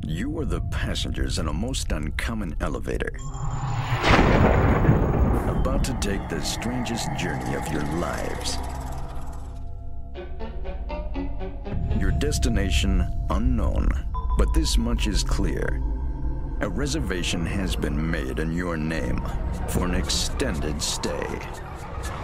You are the passengers in a most uncommon elevator, about to take the strangest journey of your lives. Your destination unknown, but this much is clear. A reservation has been made in your name for an extended stay.